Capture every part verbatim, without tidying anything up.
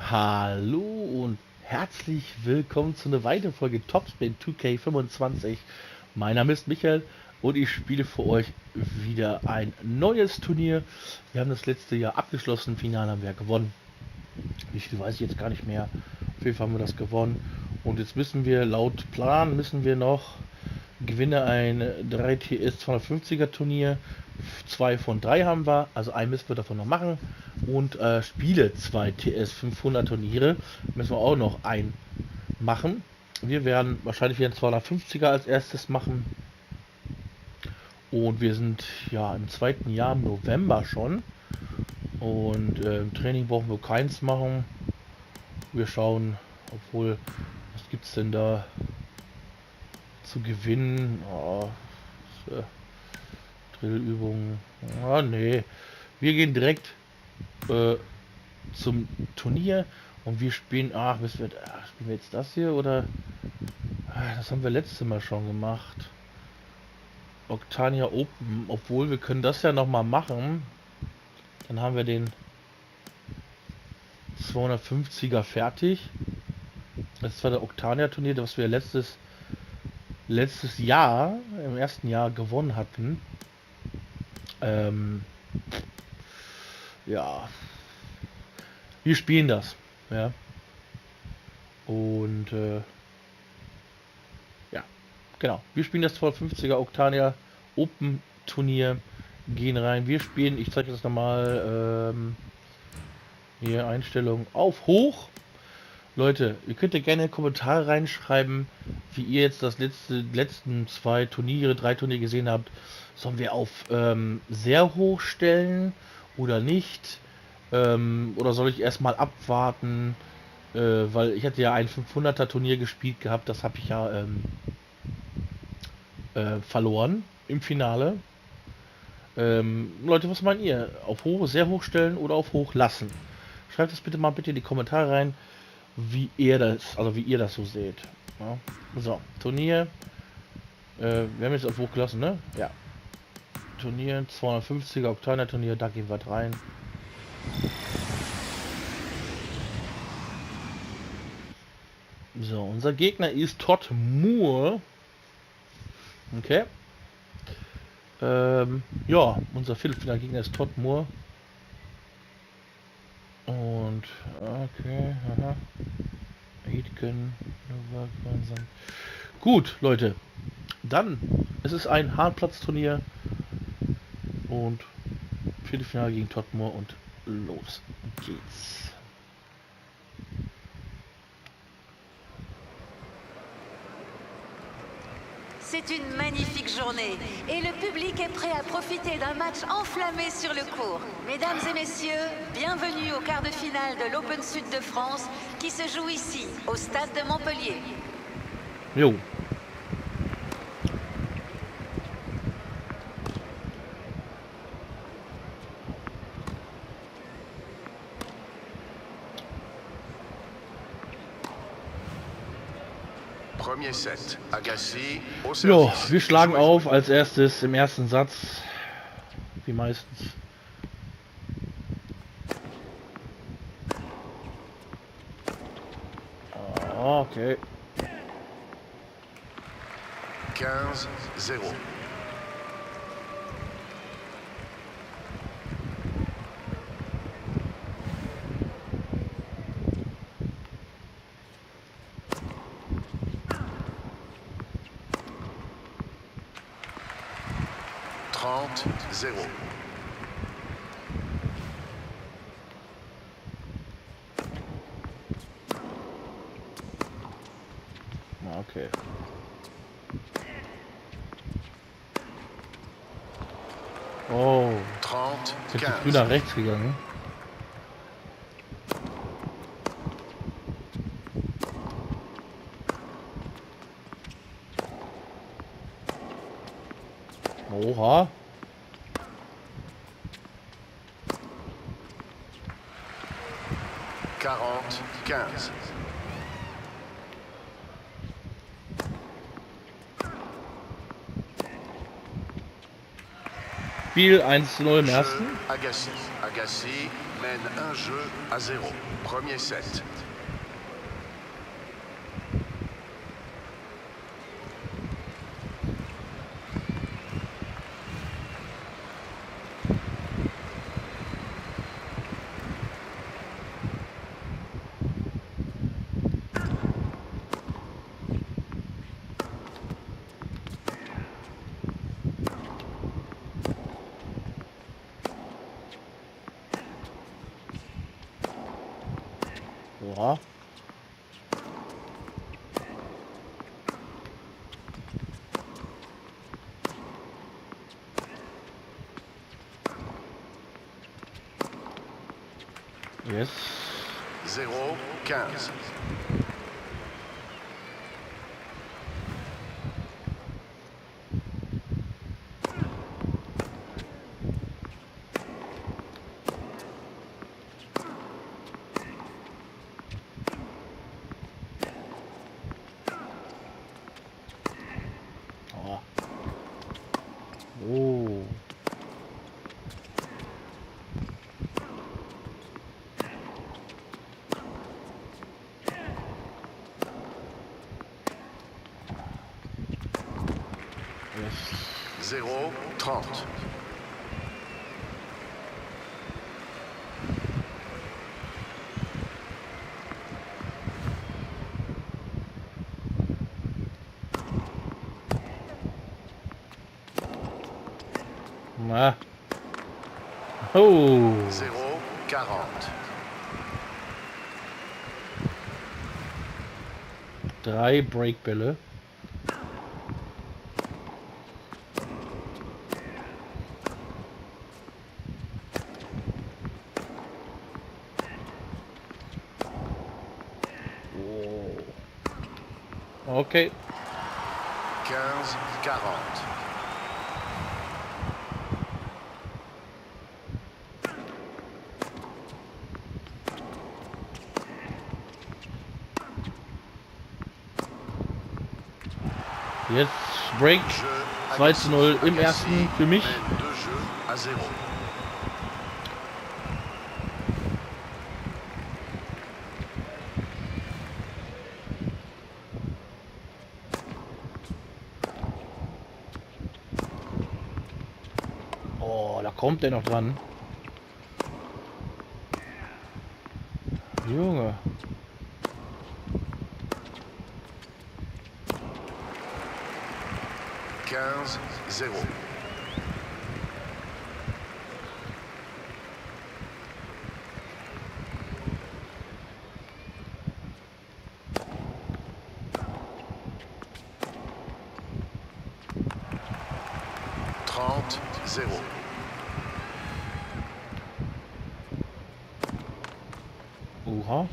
Hallo und herzlich willkommen zu einer weiteren Folge Topspin zwei K fünfundzwanzig. Mein Name ist Michael und ich spiele für euch wieder ein neues Turnier. Wir haben das letzte Jahr abgeschlossen, Finale haben wir gewonnen. Wie viel weiß ich jetzt gar nicht mehr. Auf jeden Fall haben wir das gewonnen. Und jetzt müssen wir, laut Plan, müssen wir noch gewinne ein drei T S zweihundertfünfziger Turnier. Zwei von drei haben wir, also ein müssen wir davon noch machen. Und äh, spiele zwei T S fünfhundert Turniere müssen wir auch noch ein machen. Wir werden wahrscheinlich wieder ein zweihundertfünfziger als erstes machen. Und wir sind ja im zweiten Jahr, im November schon. Und äh, im Training brauchen wir keins machen. Wir schauen, obwohl, was gibt es denn da zu gewinnen? Oh, das, äh, Drillübungen. Ah, nee. Wir gehen direkt äh, zum Turnier und wir spielen. Ach, müssen wir, ach, spielen wir jetzt das hier oder? Ah, das haben wir letztes Mal schon gemacht. Octania Open, obwohl wir können das ja noch mal machen. Dann haben wir den zweihundertfünfziger fertig. Das war der Octania Turnier, das wir letztes letztes Jahr im ersten Jahr gewonnen hatten. Ähm, ja, wir spielen das, ja. Und äh, ja, genau. Wir spielen das zweihundertfünfziger Octania Open Turnier, gehen rein. Wir spielen, ich zeige das nochmal, ähm, hier Einstellungen auf hoch. Leute, ihr könnt ja gerne Kommentare reinschreiben, wie ihr jetzt das letzte, letzten zwei Turniere, drei Turniere gesehen habt. Sollen wir auf ähm, sehr hoch stellen oder nicht? Ähm, oder soll ich erstmal abwarten? Äh, weil ich hatte ja ein fünfhunderter Turnier gespielt gehabt, das habe ich ja ähm, äh, verloren im Finale. Ähm, Leute, was meint ihr? Auf hoch, sehr hoch stellen oder auf hoch lassen? Schreibt es bitte mal bitte in die Kommentare rein, wie ihr das, also wie ihr das so seht. Ja. So, Turnier. Äh, wir haben jetzt auf hoch gelassen, ne? Ja. Turnier, zweihundertfünfziger Octania Turnier, da gehen wir rein. So, unser Gegner ist Todd Moore. Okay. Ähm, ja, unser Viertelfinalgegner ist Todd Moore. Und, okay, aha. Aitken, gut, Leute. Dann, es ist ein Hartplatzturnier. Und Viertelfinale gegen Todd Moore und los geht's. C'est une magnifique journée et le public est prêt à profiter d'un match enflammé sur le court. Mesdames et messieurs, bienvenue au quart de finale de l'Open Sud de France qui se joue ici, au stade de Montpellier. Jo. Jo, wir schlagen auf als erstes im ersten Satz, wie meistens. Oh, okay. quinze zéro. trente zéro. Okay. Oh. trente Jetzt ist früh nach rechts gegangen. Oha. quarante quinze. Spiel eins zu null im ersten. Agassi. Agassi mène un jeu à zéro. Premier set. Oha. Yes. zéro quinze. Oh. Oh. Yes. zéro trente. Na. Oh. zéro quarante. Drei Breakbälle. Oh. Okay. quinze quarante. Jetzt Break. Jeu zwei zu null im Agassi ersten für mich. mène deux jeux à zéro. Oh, da kommt der noch dran. Junge. quinze zéro. trente zéro. Oha.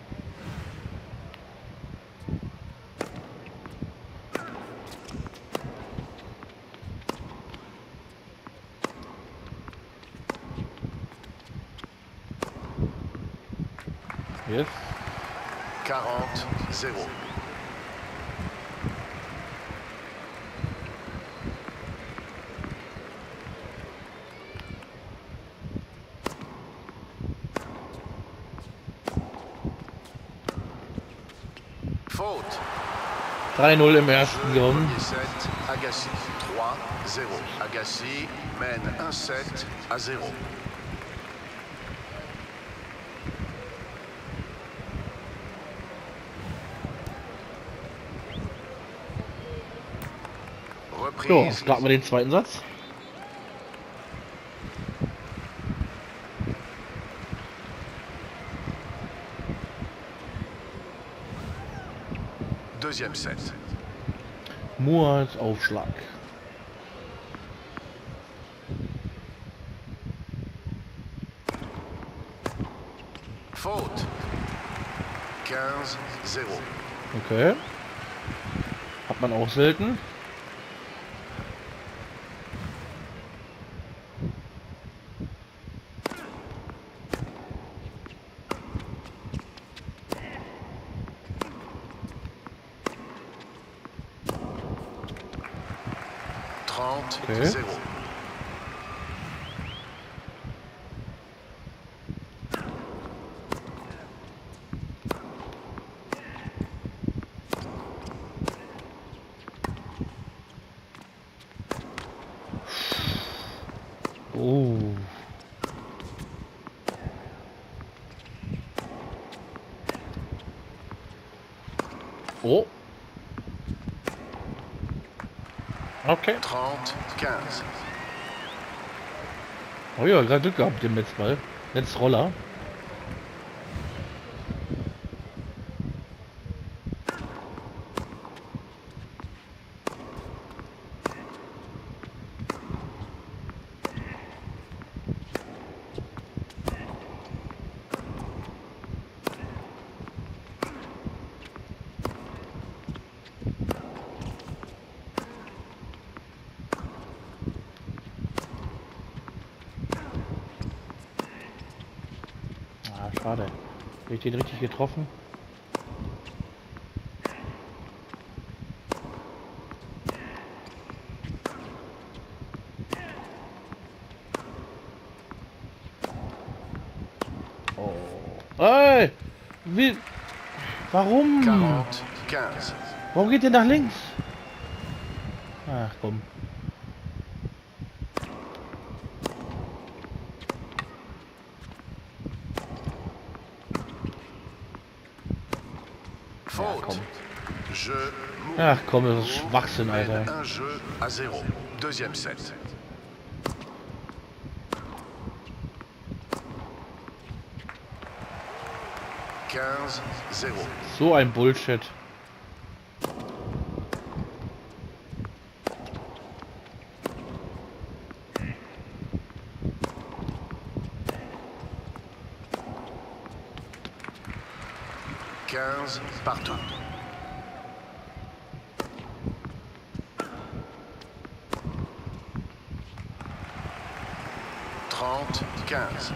Yes. quarante zéro. Faute. drei null im ersten gewonnen. Premier set, Agassi. trois zéro. Agassi mène un set à zéro. So, Reprise. starten wir den zweiten Satz. Deuxième set. Muat Aufschlag. Faute. quinze zéro. Okay. Hat man auch selten. trente Okay. zéro. Oh. Okay. trente, quinze. Oh ja, gerade Glück gehabt mit dem Netzball. Netzroller. Ah, schade. Habe ich den richtig getroffen? Oh. Ey! Wie? Warum? quarante, quinze. Warum geht der nach links? Ach komm. Faute. komm. Jeu, mou. Ach komm, das ist Schwachsinn, Mène Alter. un jeu à zéro. Deuxième set. quinze, zéro. So ein Bullshit. quinze, partout. trente, quinze.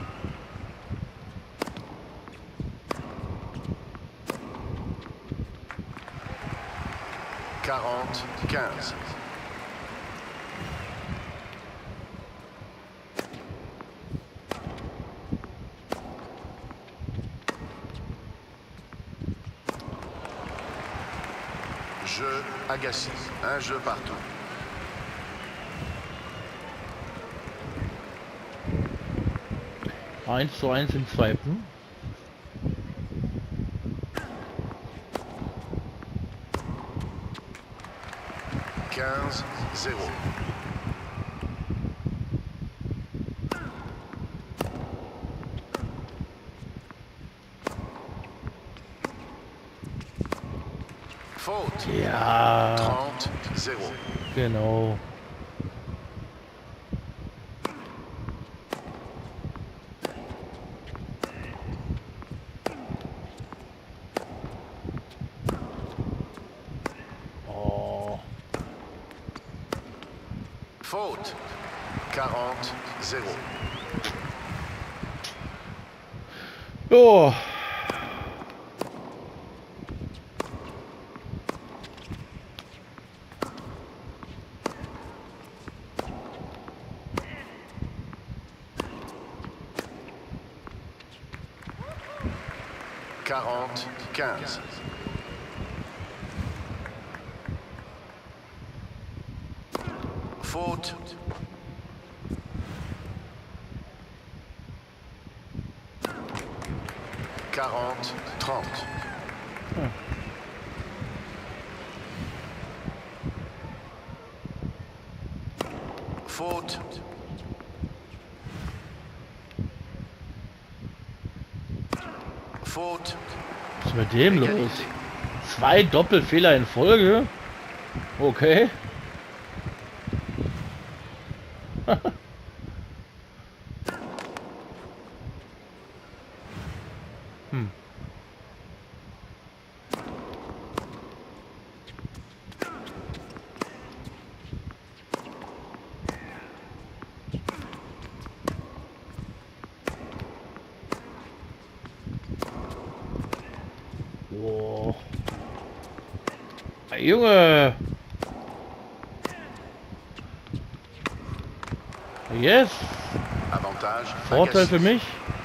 quarante, quinze. Jeu Agassi. Un jeu partout. Eins zu eins im zweiten. quinze, zéro. Faute. Ja, trente, zéro. genau. Oh. Faute. quarante, zéro. Jo. quarante, quinze. Faute. quarante, trente. Faute. Faute. Was ist mit dem los? Zwei Doppelfehler in Folge? Okay. Hm. Oh. Hey, Junge! Yes! Avantage. Vorteil Agassi. für mich.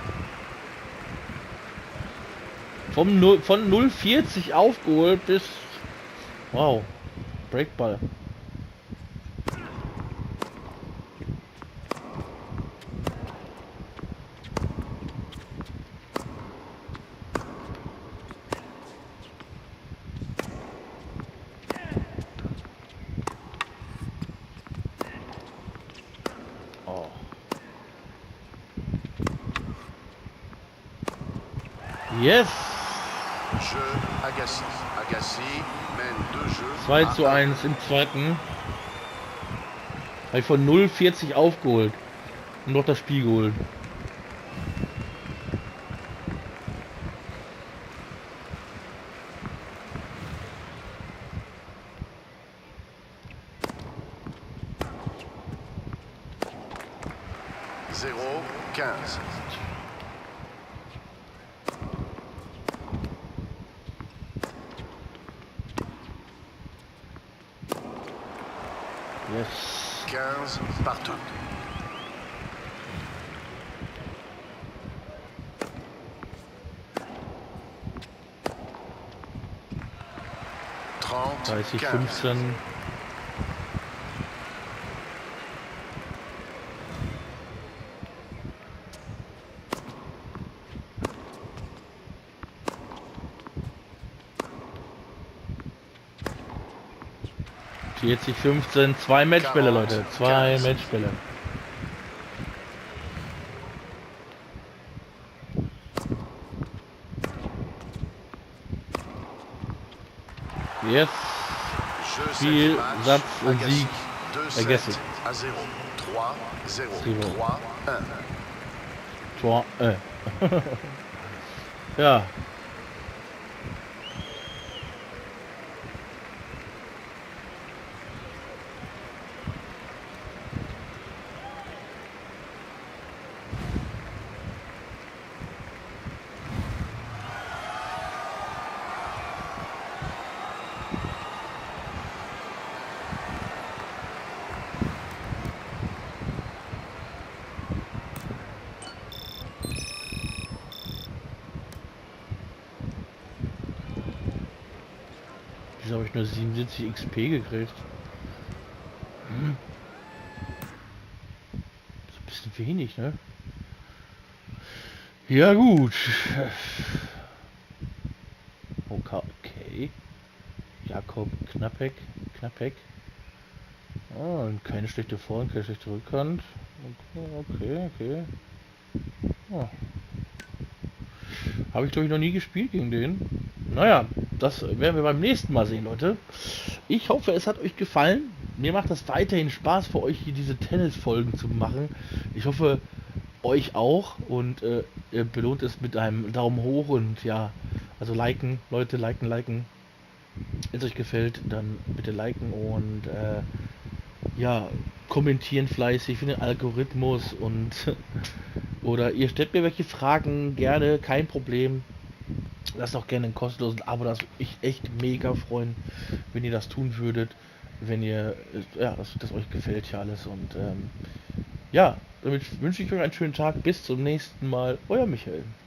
Vom null, von null vierzig aufgeholt bis... Wow. Breakball. Yes! Jeu Agassi. Agassi mène deux jeux. zwei zu eins im zweiten. Habe ich von null vierzig aufgeholt. Und noch das Spiel geholt. zéro quinze. Yes. quinze partout. trente dreißig quinze. fünfzehn. vierzig fünfzehn. Zwei Matchbälle, Leute. Zwei Matchbälle. Jetzt Spiel, Satz und Sieg. Vergessen. Tor, äh. Ja. Wieso habe ich nur siebenundsiebzig X P gekriegt? Hm. So ein bisschen wenig, ne? Ja gut. Okay. Jakob Knappek. Knappek. Oh, und keine schlechte Vor- und keine schlechte Rückhand. Okay, okay. Oh. Habe ich glaube ich noch nie gespielt gegen den. Naja, das werden wir beim nächsten Mal sehen, Leute. Ich hoffe, es hat euch gefallen. Mir macht das weiterhin Spaß, für euch hier diese Tennis-Folgen zu machen. Ich hoffe, euch auch. Und äh, ihr belohnt es mit einem Daumen hoch und ja, also liken, Leute, liken, liken. Wenn es euch gefällt, dann bitte liken und äh, ja, kommentieren fleißig für den Algorithmus und oder ihr stellt mir welche Fragen, gerne, kein Problem. Lasst auch gerne ein kostenloses Abo, das würde mich echt mega freuen, wenn ihr das tun würdet, wenn ihr, ja, dass das euch gefällt hier alles und ähm, ja, damit wünsche ich euch einen schönen Tag, bis zum nächsten Mal, euer Michael.